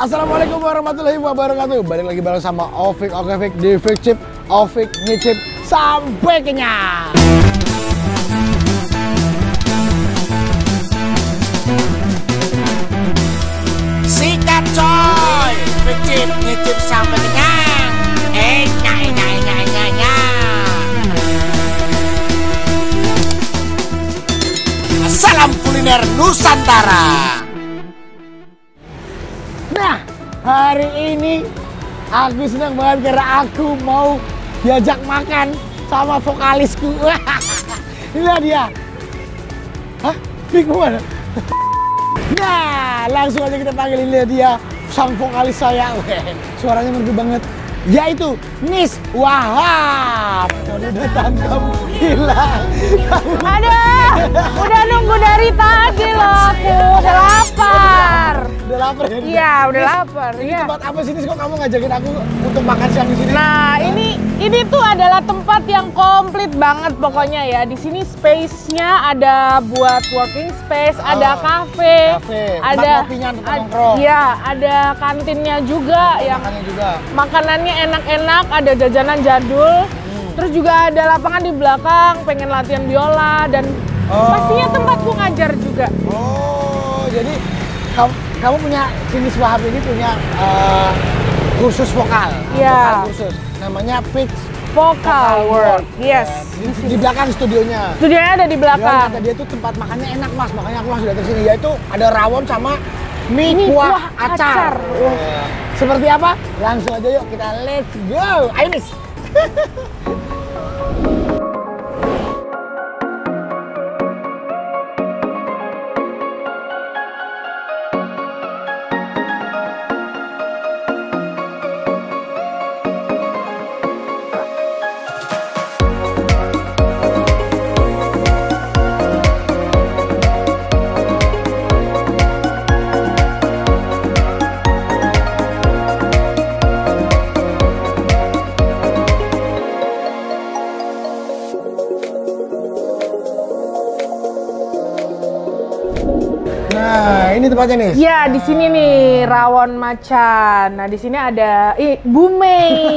Assalamualaikum warahmatullahi wabarakatuh. Balik lagi bareng sama Ovik di Vicchip, Ovik nyicip sampai kenyang. Sikat coy, Vicchip nyicip sampai kenyang. Salam kuliner Nusantara. Nah, hari ini aku senang banget karena aku mau diajak makan sama vokalisku. Inilah dia. Hah? Pik mana? Nah, langsung aja kita panggil, ini dia sang vokalis saya. Suaranya merdu banget. Yaitu Nis Wahab. Udah datang kamu hilang. Aduh, udah nunggu dari tadi loh aku, udah lapar. Udah lapar ya? Iya, udah lapar. Ini Iya. tempat apa sih Nis, kok kamu ngajakin aku untuk makan siang di sini? Nah, ini tuh adalah tempat yang komplit banget pokoknya ya. Di sini space-nya ada buat working space, ada cafe, tempat ada kopinya, tempat nongkrong. Iya, ada kantinnya juga yang Makannya juga. makanannya enak-enak, ada jajanan jadul. Terus juga ada lapangan di belakang, pengen latihan biola dan pastinya tempatku ngajar juga. Oh, jadi kamu punya, si Nis Wahab ini punya kursus vokal. Iya. Vokal kursus. Namanya Pitch Vocal World, yes. Di belakang studionya. Studionya ada di Dia belakang. kata dia tuh tempat makannya enak Mas, makanya aku langsung datang sini. Yaitu ada rawon sama mie Mie kuah kuah acar. acar. Seperti apa? Langsung aja yuk kita let's go. Ayo Nis. Nah, ini tempatnya nih. Ya, di sini nih rawon macan. Nah, di sini ada Bu Mei.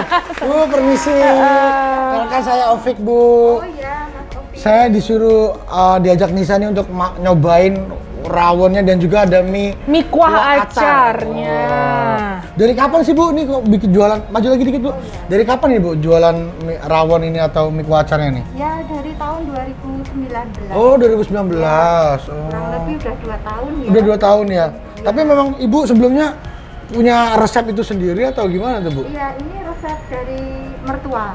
Bu, permisi. Kenalkan saya Ovik, Bu. Oh iya, Mas Ovik. Saya disuruh diajak Nisa nih untuk nyobain rawonnya dan juga ada mie Kuah acarnya. Dari kapan sih Bu nih kok bikin jualan? Maju lagi dikit Bu. Dari kapan nih Bu jualan rawon ini atau mie kuah acarnya nih? Ya, dari tahun 2019. Oh, 2019. Kurang lebih udah 2 tahun ya. Udah 2 tahun ya. Tapi memang Ibu sebelumnya punya resep itu sendiri atau gimana tuh Bu? Iya, ini resep dari mertua.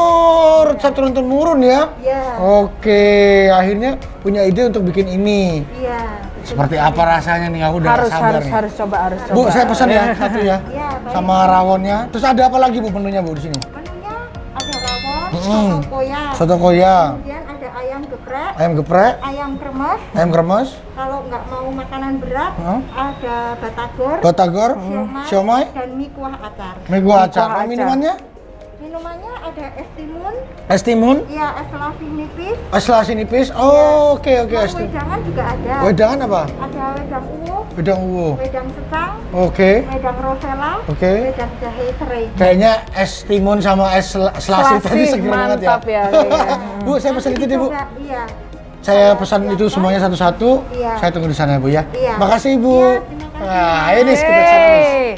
Oh, resep turun-temurun ya? Iya. Oke, akhirnya punya ide untuk bikin ini. Iya. Seperti apa rasanya nih? Aku udah Harus sabar nih. harus coba. Bu, saya pesan ya satu ya. Iya, baik. Sama rawonnya. Terus ada apa lagi Bu menunya Bu di sini? Menunya ada rawon, soto koya. Soto koya, Kemudian ada ayam geprek, ayam geprek, ayam kremes. ayam kremes, Kalau nggak mau makanan berat, ada batagor, batagor, siomay, dan mie kuah acar. mie kuah acar. kuah acar. Minumannya? Minumannya ada es timun, Es timun, ya es selasi nipis. es selasi nipis. Oh, oke Mau es timun. wedangan juga ada. Wedangan apa? Ada wedang uwu, Wedang uwu. wedang secang, Oke. wedang rosella, Oke. wedang jahe serai. Kayaknya es timun sama es selasi Selasi, tadi seger banget ya. mantap ya, iya. Bu, saya pesan itu deh Bu. Coba, iya. Saya pesan itu semuanya satu-satu. Iya. Saya tunggu di sana Bu ya. Iya. Makasih Bu. Iya, terima kasih. Nah, ini kita kesana Nis. Yeay.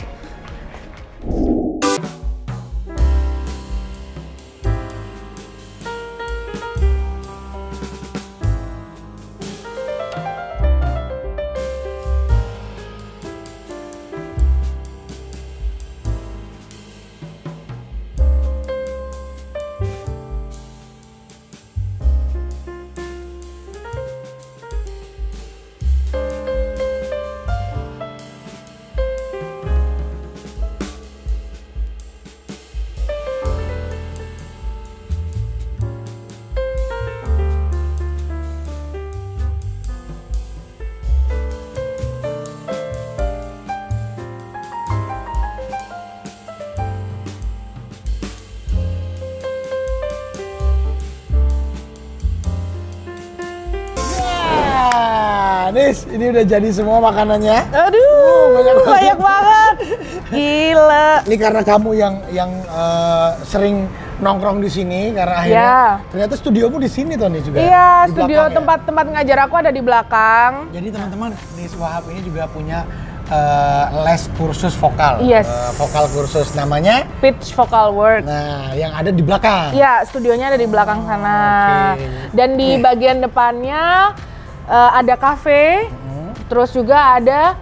Nis, ini udah jadi semua makanannya. Aduh, banyak banget. Gila. Ini karena kamu yang sering nongkrong di sini karena akhirnya Iya. ternyata studiomu di sini Tony juga. Iya, Di studio belakang ya? tempat ngajar aku ada di belakang. Jadi teman-teman, Nis Wahab ini juga punya les kursus vokal. Yes. Vokal kursus namanya. Pitch Vocal Work. Nah, yang ada di belakang. Iya, studionya ada di belakang sana. Oke. Dan di bagian depannya ada kafe. Terus juga ada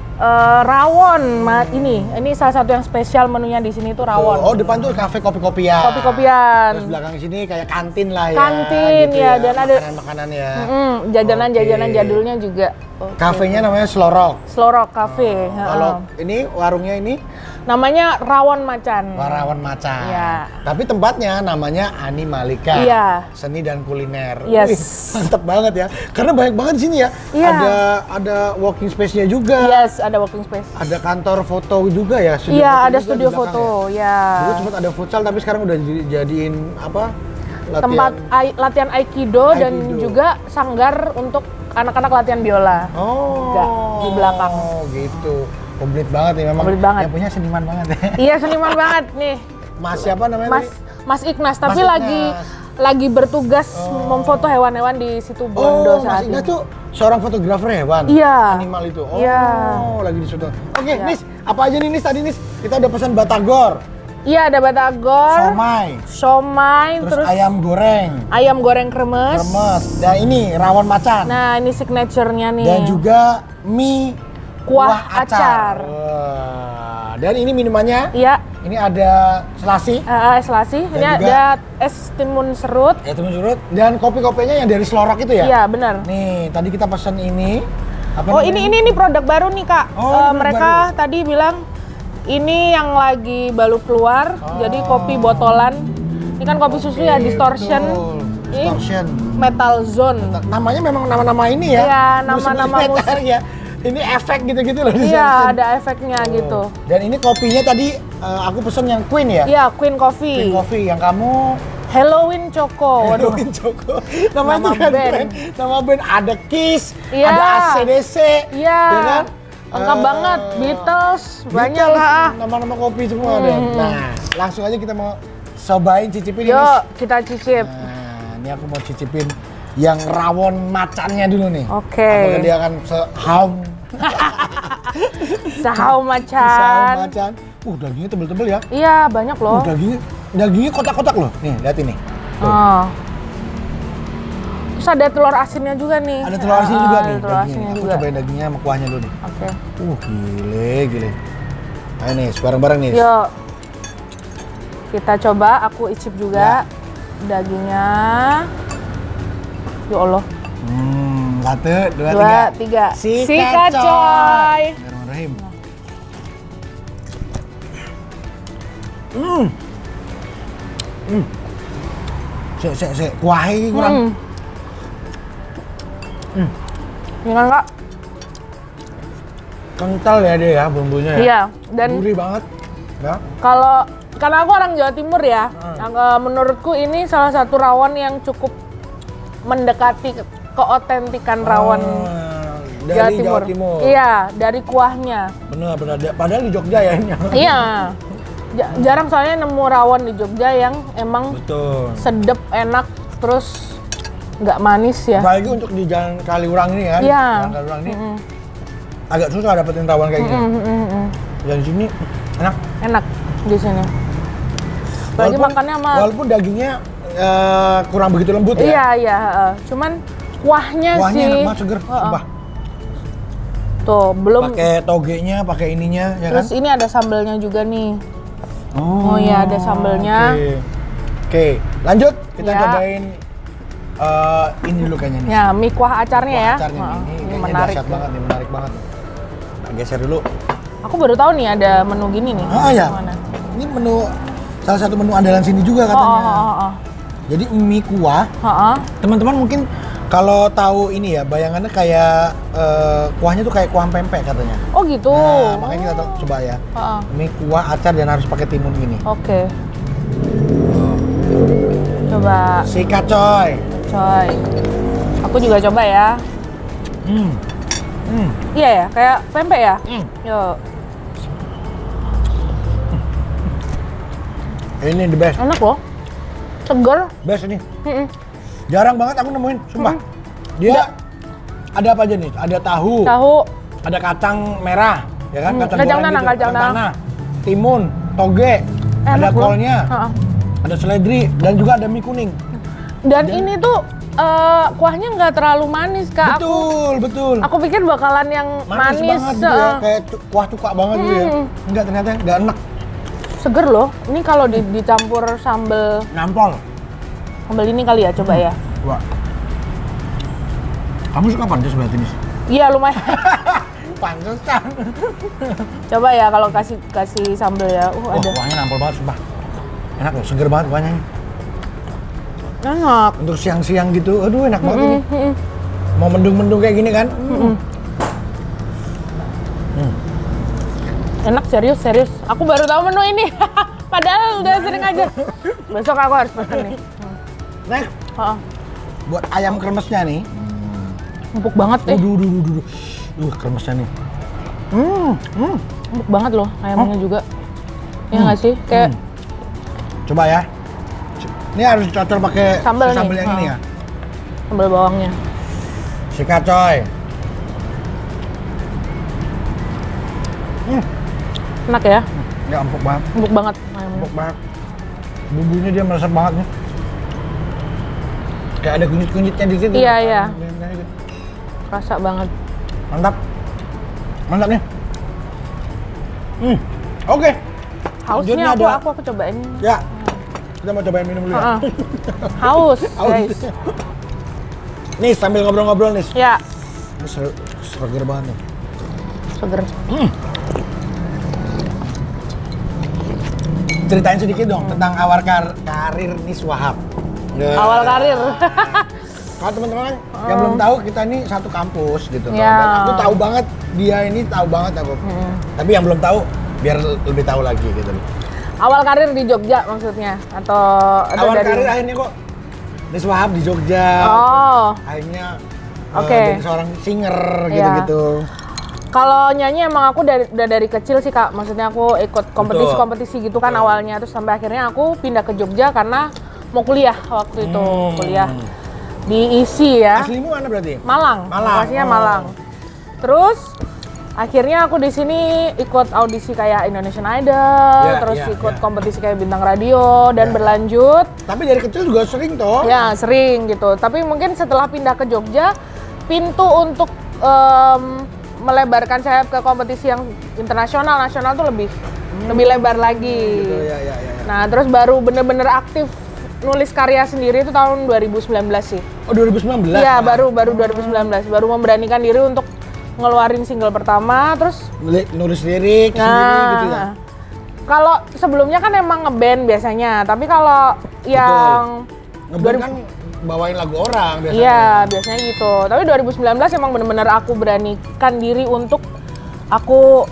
rawon. Ini salah satu yang spesial menunya di sini tuh rawon. Oh, depan tuh kafe kopi-kopian. Kopi-kopian. Terus belakang sini kayak kantin lah ya. Kantin, gitu ya, dan ada makanan-makanan ya. Jajanan-jajanan Oke. jadulnya juga. Oke. Kafenya namanya Slorok. Slorok Cafe. Kalau ini warungnya ini Namanya Rawon Macan. Warawan Macan. Iya. Tapi tempatnya namanya Ani Malika. Iya. Seni dan kuliner. Yes. Wih, mantep banget ya. Karena banyak banget di sini ya. Iya. Ada walking space-nya juga. Yes, ada working space. Ada kantor foto juga ya. Studio Iya, foto ada juga studio di belakang foto. Ya. Dulu sempat ada futsal tapi sekarang udah jadiin apa? Latihan. Tempat latihan Aikido dan Aikido. juga sanggar untuk anak-anak latihan biola. Oh. Enggak, di belakang. Oh, gitu. Komplit banget nih memang. Komplit banget. Yang punya seniman banget ya. Iya, seniman banget nih. Mas siapa namanya? Mas tadi? Mas Ignas, tapi Mas lagi bertugas memfoto hewan-hewan di situ Bondo Mas saat Ignas ini. tuh seorang fotografer hewan. Iya. Animal itu. Oh, Iya. lagi di situ. Oke, Iya. Nis, apa aja nih Nis tadi Nis? Kita udah pesan batagor, Iya, ada batagor, somai, terus ayam goreng, ayam goreng kremes. kremes, dan ini rawon macan. Nah, ini signature-nya nih. Dan juga mie Kuah acar. Wah. Dan ini minumannya, Iya, ini ada selasi, es lasi. Dan Ini juga- ada es timun serut. ya teman surut, dan kopi-kopinya yang dari Slorok itu ya? Iya, benar. Nih, tadi kita pesan ini. Apa Oh, namanya? ini produk baru nih, Kak. Oh, produk Mereka tadi bilang ini yang lagi baru keluar. Jadi kopi botolan. Ini kan kopi susu ya, distortion. Betul. Ini Distortion. Metal Zone. Namanya memang nama-nama ini ya? Iya, nama-nama metal ya. Ini efek gitu-gitu loh. Iya, distortion. ada efeknya gitu. Dan ini kopinya tadi aku pesen yang Queen ya? Iya, Queen Coffee. Queen Coffee, yang kamu Halloween Choco. Waduh. Halloween Choco. Namanya Nama tuh keren. band. Nama band ada Kiss, Iya. ada AC/DC, Iya. ya kan? Lengkap banget, Beatles, banyak Beatles, lah. Nama-nama kopi semua ada. Nah, langsung aja kita mau cobain cicipin ini. Yuk, kita cicip. Nah, ini aku mau cicipin yang rawon macannya dulu nih. Oke. Apakah dia akan sehaum Sahau macan. macan? Dagingnya tebel-tebel ya. Iya, banyak loh. Dagingnya kotak-kotak loh. Nih, lihat ini. Oh. Terus ada telur asinnya juga nih. Ada telur asin juga nih. Telur dagingnya. asinnya Aku juga. cobain dagingnya sama kuahnya dulu nih. Oke. Gile. Ayo nih, bareng-bareng nih. Yuk. Kita coba, aku icip juga Ya. dagingnya. Ya Allah. 1, 2, 2, 3. 3. Sikat coy. Bismillahirrahmanirrahim. Sik. Kuahnya ini kurang. Gimana, Kak? Kental ya dia ya bumbunya ya. Iya, dan gurih banget. Ya. karena aku orang Jawa Timur ya, menurutku ini salah satu rawon yang cukup mendekati keotentikan rawon Dari Jawa Timur. Iya, dari kuahnya. Bener. Padahal di Jogja ya ini. Iya. Jarang soalnya nemu rawon di Jogja yang emang Betul. sedep, enak, terus nggak manis ya. Apalagi untuk di Jalan Kaliurang ini kan. Iya. Jalan Kaliurang ini agak susah dapetin rawon kayak gini. Dan di sini enak. Enak di sini. Apalagi makannya sama. Walaupun dagingnya kurang begitu lembut ya. Iya. Cuman kuahnya Kuahnya sih. enak banget, seger. Sumpah. Tuh, belum. Pakai togenya, pakai ininya, ya Terus kan? ini ada sambelnya juga nih. Oh iya, ada sambelnya. Oke, lanjut kita Ya. cobain ini dulu kayaknya nih. Ya, mie kuah acarnya ya. Acarnya nih. Ini kayaknya menarik. dahsyat banget nih, menarik banget. Kita geser dulu. Aku baru tahu nih ada menu gini nih. Ya. Mana? Ini menu salah satu menu andalan sini juga katanya. Oh. Jadi mie kuah. Teman-teman mungkin kalau tahu ini ya, bayangannya kayak kuahnya tuh kayak kuah pempek katanya. Oh gitu. Nah, makanya kita coba ya. Heeh. Mie kuah acar dan harus pakai timun gini. Oke. Coba, Sikat coy. coy. Aku juga coba ya. Iya ya, kayak pempek ya. Yo, Ini the best. enak loh. Seger. Best ini. Mm-mm. Jarang banget aku nemuin, sumpah. Dia ada apa aja nih? Ada tahu, Tahu. ada kacang merah, ya kan? Kacang Kacang goreng tanah, gitu, kacang tanah. timun, toge, ada Enak loh. kolnya, Heeh. ada seledri, dan juga ada mie kuning. Dan ini tuh kuahnya nggak terlalu manis kak. Betul. Aku pikir bakalan yang Manis manis. banget gitu ya, kayak kuah cuka banget gitu ya. Enggak, ternyata enggak enak. Seger loh. Ini kalau dicampur sambel Nampol. ini kali ya, coba ya. Wah. Kamu suka pedas berarti nih? Iya lumayan. Pantesan. Coba ya kalau kasih sambel ya. Wah, Ada. kuahnya nampol banget sumpah. Enak loh, seger banget kuahnya. Enak. Untuk siang-siang gitu, aduh enak banget ini. Mau mendung-mendung kayak gini kan? Enak serius. Aku baru tahu menu ini. Padahal udah sering aja. Besok aku harus pesen nih. Next, Heeh. buat ayam kremesnya nih. Empuk banget deh. Kremesnya nih. Empuk banget loh ayamnya juga. Iya nggak sih? Kayak Coba ya. Ini harus cocol pakai Sambal nih. sambal yang ini ya. sambal bawangnya. Sikat coy. Enak ya? Ya empuk banget. Empuk banget ayamnya. Empuk banget. Bumbunya dia meresap banget nih. Kayak ada kunyit-kunyitnya di situ. Iya. Rasa banget. Mantap. Mantap nih. Oke. Hausnya Lanjutnya aku cobain. Ya. Kita mau cobain minum dulu ya. Heeh. Haus, Haus. guys. Nih sambil ngobrol-ngobrol nih. Ya, Ini seger banget nih. seger. Ceritain sedikit dong tentang awal karir Nis Wahab. Ya. Awal karir. Kalau teman-teman yang belum tahu, kita ini satu kampus gitu loh. Ya. Dan aku tahu banget, dia ini tahu banget aku. Tapi yang belum tahu biar lebih tahu lagi gitu loh. Awal karir di Jogja maksudnya atau Awal dari karir akhirnya kok Nis Wahab di Jogja. Oh. Akhirnya Oke. jadi seorang singer Iya. gitu-gitu. Kalau nyanyi emang aku udah dari kecil sih Kak. Maksudnya aku ikut kompetisi-kompetisi gitu kan awalnya, terus sampai akhirnya aku pindah ke Jogja karena mau kuliah waktu itu. Kuliah di ISI ya. Aslimu mana berarti? Malang. Lokasinya Malang. Terus akhirnya aku di sini ikut audisi kayak Indonesian Idol, terus ikut kompetisi kayak bintang radio dan berlanjut. Tapi dari kecil juga sering toh? Ya, sering gitu. Tapi mungkin setelah pindah ke Jogja, pintu untuk melebarkan sayap ke kompetisi yang internasional, nasional tuh lebih lebar lagi. Gitu, ya. Nah, terus baru bener-bener aktif nulis karya sendiri itu tahun 2019 sih. Oh 2019? Iya, baru 2019. Baru memberanikan diri untuk ngeluarin single pertama, terus Nulis lirik sendiri gitu ya? Kalau sebelumnya kan emang ngeband biasanya, tapi kalau yang Ngeband kan bawain lagu orang biasanya. Iya, biasanya gitu. Tapi 2019 emang bener-bener aku beranikan diri untuk aku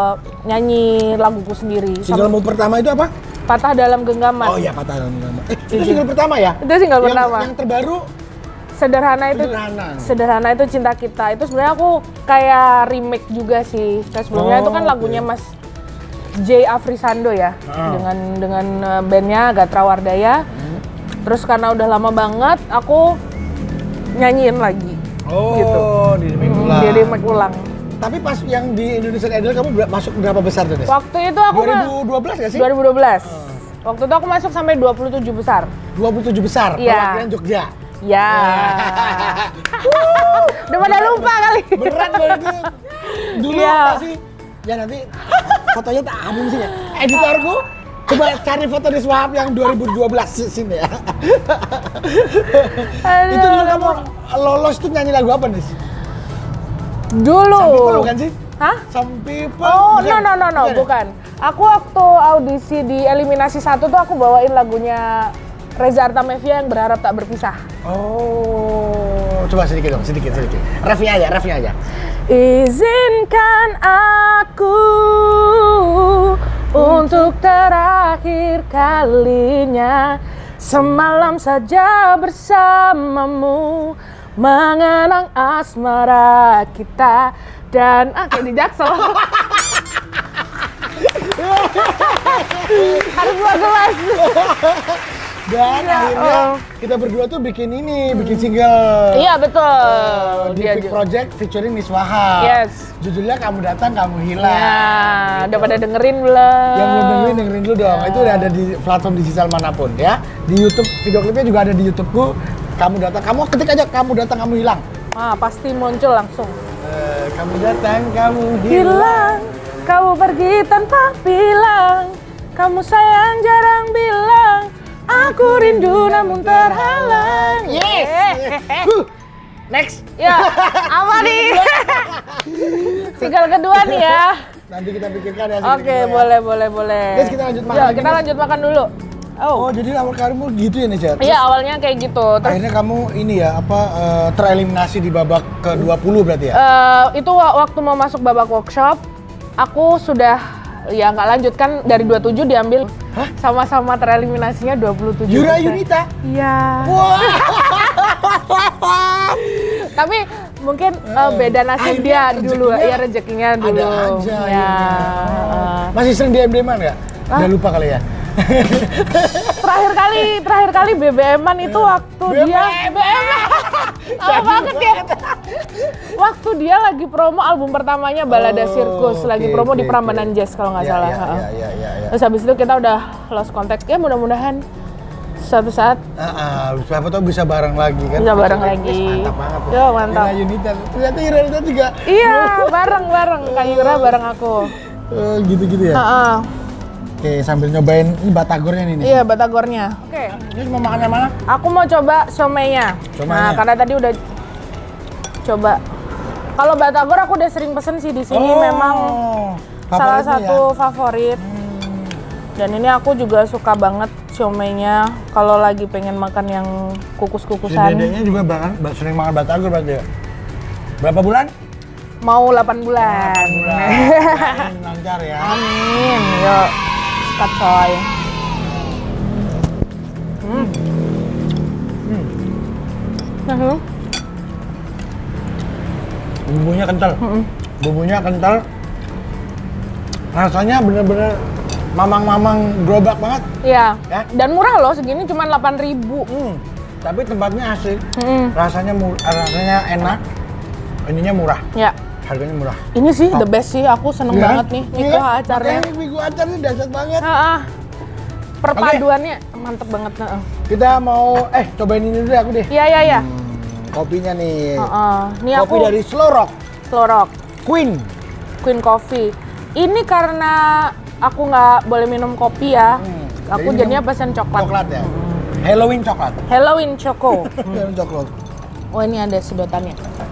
nyanyi laguku sendiri. Singlemu pertama itu apa? Patah Dalam Genggaman. Oh iya, Patah Dalam Genggaman. Itu single pertama ya? Itu single pertama. Yang terbaru? Sederhana itu. Sederhana itu Cinta Kita. Itu sebenarnya aku kayak remake juga sih. Sebelumnya itu kan lagunya Mas J. Afrisando ya, dengan bandnya Gatra Wardaya. Terus karena udah lama banget, aku nyanyiin lagi. Oh, gitu. Di remake ulang. Di remake ulang. Tapi pas yang di Indonesian Idol kamu masuk berapa besar tuh, Des? Waktu itu aku 2012 nggak sih? 2012. Waktu itu aku masuk sampai 27 besar. 27 besar? Iya. Perwakilan Jogja? Ya. Udah pada lupa kali. Berat banget itu. Dulu Iya. apa sih? Ya nanti fotonya tak amun sih ya. Editorku, coba cari foto Nis Wahab yang 2012 sini ya. Aduh, Itu dulu kamu lolos tuh nyanyi lagu apa, Nis? Dulu. Some People bukan sih? Hah? Some People? Oh, bukan? no, bukan. Aku waktu audisi di Eliminasi 1 tuh aku bawain lagunya Reza Artamevia yang Berharap Tak Berpisah. Oh, coba sedikit dong, sedikit. Refnya aja. Izinkan aku untuk terakhir kalinya semalam saja bersamamu mengenang asmara kita dan kayak di Jaksel. Harus dua gelas. Dan akhirnya kita berdua tuh bikin single. Iya betul. Di Fik Project featuring Miswaha. Yes. Judulnya Kamu Datang Kamu Hilang. Ya, udah pada dengerin belum? Yang belum dengerin dulu dong. Itu udah ada di platform digital manapun ya. Di YouTube, video klipnya juga ada di YouTubeku. Kamu Datang, kamu ketik aja Kamu Datang Kamu Hilang. Pasti muncul langsung. Kamu datang, kamu Hilang, kamu pergi tanpa bilang, kamu sayang jarang bilang, aku rindu namun terhalang. Yes. Next. Ya, apa nih? Single kedua nih ya. Nanti kita pikirkan ya. Oke, boleh. Guys, kita lanjut makan. Ya, kita lanjut makan dulu. Oh, jadi awal karirmu gitu ya nih, Chat? Iya, awalnya kayak gitu. Terus akhirnya kamu ini ya, tereliminasi di babak ke-20 berarti ya? Itu waktu mau masuk babak workshop, aku sudah ya nggak lanjut kan, dari 27 diambil. Hah? Sama-sama tereliminasinya 27%. Yura Yunita? Iya. Wah. Tapi mungkin beda nasib dia dulu, ya rezekinya dulu. Ada aja ya. Masih sering DM-an nggak? Udah lupa kali ya? terakhir kali BBM-an itu waktu dia lama banget ya. Waktu dia lagi promo album pertamanya Balada Sirkus, lagi promo di Prambanan Jazz kalau nggak salah. Iya. Terus habis itu kita udah lost contact, ya mudah-mudahan suatu saat siapa tahu bisa bareng lagi kan? Bisa bareng lagi. Mantap banget. Yo, mantap. Yura Yunita, ternyata Yura Yunita juga. Iya, bareng Kak Yura bareng aku. Gitu-gitu ya? Oke, sambil nyobain ini batagornya nih. Iya, batagornya. Oke. Ini mau makan yang mana? Aku mau coba somenya. Nah, karena tadi udah coba. Kalau batagor aku udah sering pesen sih di sini, memang salah satu favorit. Dan ini aku juga suka banget somenya kalau lagi pengen makan yang kukus-kukusan. Dedenya juga sering makan batagor berarti ya? Berapa bulan? Mau 8 bulan. Lancar ya. Amin. Yuk. Sikat coy. Bumbunya kental. Bumbunya kental. Rasanya bener-bener mamang-mamang gerobak banget. Iya. Ya? Dan murah loh, segini cuma 8.000. Tapi tempatnya asik. Rasanya enak. Ininya murah. Ya. Harganya murah. Ini sih the best sih, aku seneng banget nih Miko acarnya. Miko acarnya dahsyat banget. Perpaduannya mantep banget. Kita mau cobain ini dulu aku deh. Iya. Kopinya nih. Ini kopi aku dari Slow Rock. Queen Coffee. Ini karena aku nggak boleh minum kopi ya. Aku jadinya pesen coklat. Coklat ya? Halloween coklat? Halloween Choco. Halloween coklat. Oh ini ada sedotannya.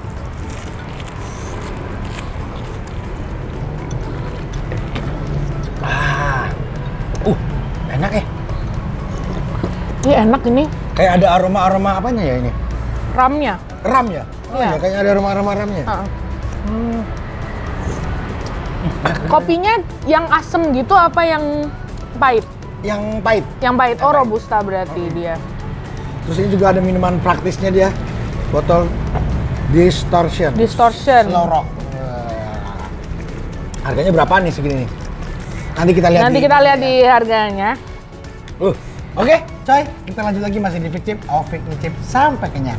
Enak ya? Iya enak ini. Kayak ada aroma-aroma apanya ya ini? Ramnya. Ram ya? Oh iya, kayak ada aroma-aroma ramnya. Kopinya yang asem gitu apa yang pahit? Yang pahit. Yang pahit. Oh robusta berarti dia. Terus ini juga ada minuman praktisnya dia. Botol Distortion. Slow Rock. Harganya berapa nih segini nih? Nanti kita lihat. Nanti kita lihat di harganya. Oke, coy. Kita lanjut lagi masih di Fik Chip. Fik Chip sampai kenyang.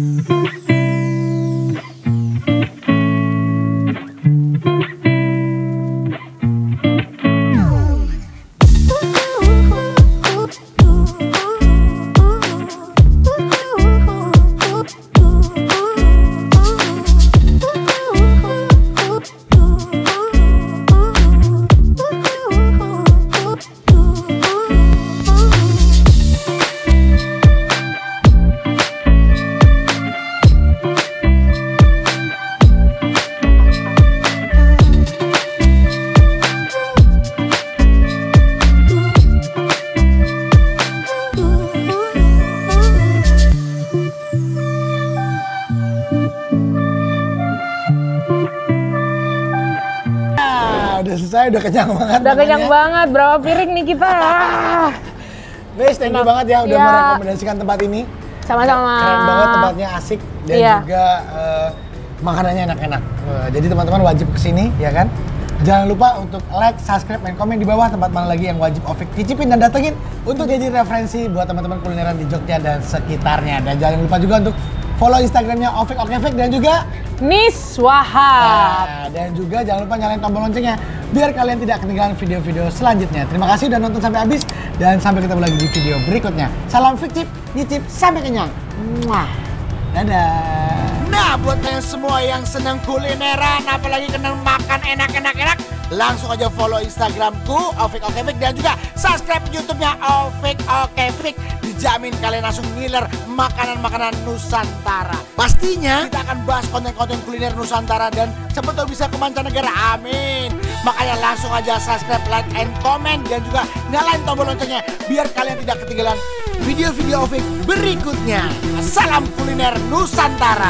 Udah selesai, udah kenyang banget. Udah kenyang banget, berapa piring nih kita? Guys, thank you banget ya udah merekomendasikan tempat ini. Sama-sama. Keren banget, tempatnya asik dan juga makanannya enak-enak. Jadi teman-teman wajib kesini, ya kan? Jangan lupa untuk like, subscribe, dan komen di bawah tempat mana lagi yang wajib Ovik cicipin dan datengin untuk jadi referensi buat teman-teman kulineran di Jogja dan sekitarnya. Dan jangan lupa juga untuk follow Instagramnya Ovik Okevik dan juga Nis Wahab. Nah, dan juga jangan lupa nyalain tombol loncengnya biar kalian tidak ketinggalan video-video selanjutnya. Terima kasih udah nonton sampai habis dan sampai ketemu lagi di video berikutnya. Salam Fikcip, nyicip sampai kenyang. Muah. Dadah. Nah, buat kalian semua yang senang kulineran, apalagi kenal makan enak-enak, langsung aja follow Instagramku Ovik Okevik dan juga subscribe YouTube-nya Ovik Okevik. Dijamin kalian langsung ngiler makanan-makanan Nusantara. Pastinya kita akan bahas konten-konten kuliner Nusantara dan siapa tahu bisa ke mancanegara. Amin. Makanya langsung aja subscribe, like, and comment dan juga nyalain tombol loncengnya biar kalian tidak ketinggalan video-video Ovik berikutnya. Salam kuliner Nusantara.